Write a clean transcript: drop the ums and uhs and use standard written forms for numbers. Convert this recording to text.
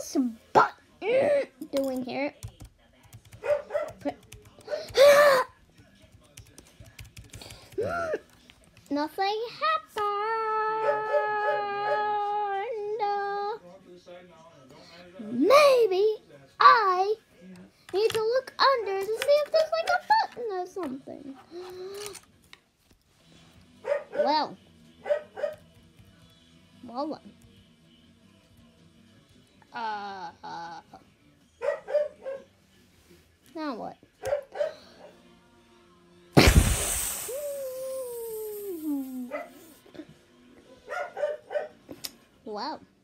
this button doing here? Nothing happened. Maybe I need to look under to see if there's like a button or something. Well then. Now what? Wow.